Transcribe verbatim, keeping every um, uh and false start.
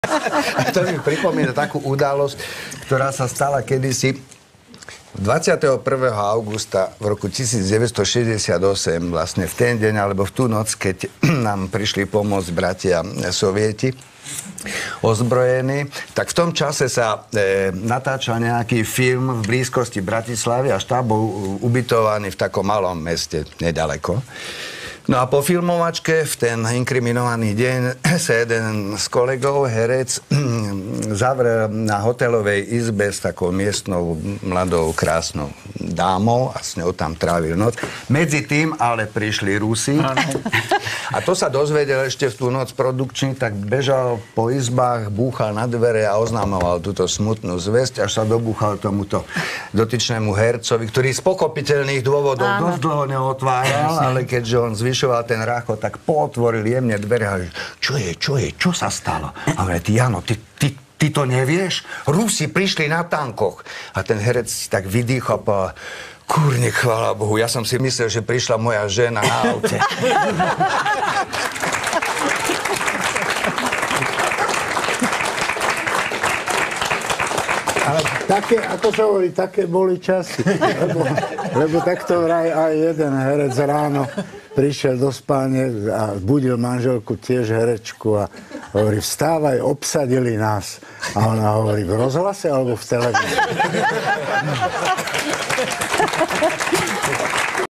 A to mi pripomína takú udalosť, ktorá sa stala kedysi dvadsiateho prvého augusta v roku devätnásťstošesťdesiatosem, vlastne v ten deň, alebo v tú noc, keď nám prišli pomôcť bratia Sovieti, ozbrojení, tak v tom čase sa e, natáčal nejaký film v blízkosti Bratislavy a štáb bol ubytovaný v takom malom meste nedaleko. No a po filmovačke v ten inkriminovaný deň sa jeden z kolegov, herec, zavrel na hotelovej izbe s takou miestnou mladou krásnou dámou a s ňou tam trávil noc. Medzi tým ale prišli Rusi a to sa dozvedel ešte v tú noc produkčný, tak bežal po izbách, búchal na dvere a oznamoval túto smutnú zvesť, až sa dobúchal tomuto dotyčnému hercovi, ktorý z pochopiteľných dôvodov Áno. dosť dlho neotváral, ale keďže on zvyšoval ten rácho, tak pootvoril jemne dvere a čo je, čo je, čo sa stalo? A hovorí, ty Jano, ty, ty, ty to nevieš? Rusi prišli na tankoch. A ten herec tak vydýchol a kurník, chvála Bohu, ja som si myslel, že prišla moja žena na aute. Ale také, ako sa hovorí, také boli časy. Lebo, lebo takto vraj aj jeden herec ráno prišiel do spálne a budil manželku, tiež herečku, a hovorí, vstávaj, obsadili nás. A ona hovorí, v rozhlase alebo v televízii?